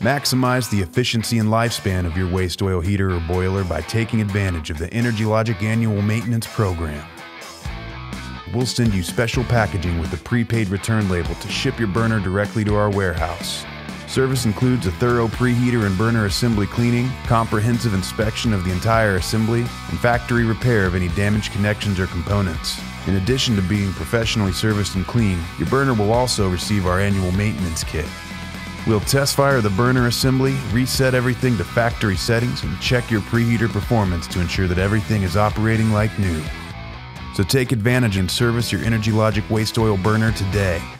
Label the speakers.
Speaker 1: Maximize the efficiency and lifespan of your waste oil heater or boiler by taking advantage of the EnergyLogic Annual Maintenance Program. We'll send you special packaging with a prepaid return label to ship your burner directly to our warehouse. Service includes a thorough preheater and burner assembly cleaning, comprehensive inspection of the entire assembly, and factory repair of any damaged connections or components. In addition to being professionally serviced and cleaned, your burner will also receive our annual maintenance kit. We'll test fire the burner assembly, reset everything to factory settings, and check your preheater performance to ensure that everything is operating like new. So take advantage and service your EnergyLogic waste oil burner today.